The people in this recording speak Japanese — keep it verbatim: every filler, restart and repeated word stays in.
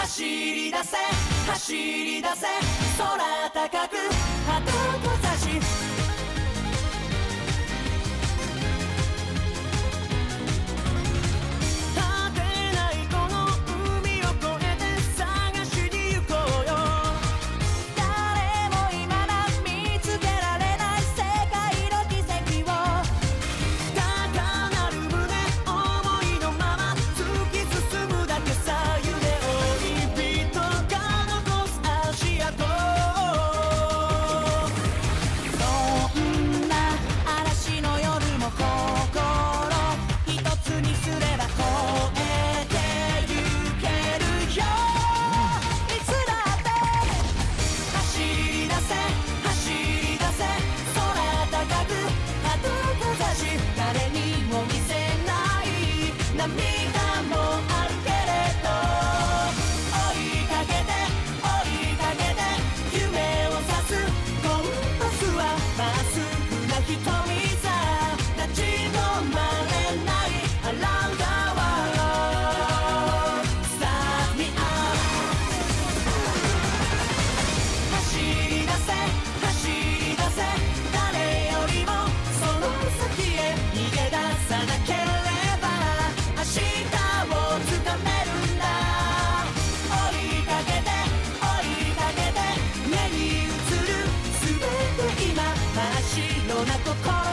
走り出せ走り出せ空高く鳩と差し誰にも見せない涙もあるけれど追いかけて追いかけて夢を刺すコンパスはまっすぐな瞳さ立ち止まれない Around the world Start me up 走り出せ走り出せ誰よりもその先へ逃げ出さなければ明日をつかめるんだ追いかけて追いかけて目に映る全て今真っ白な心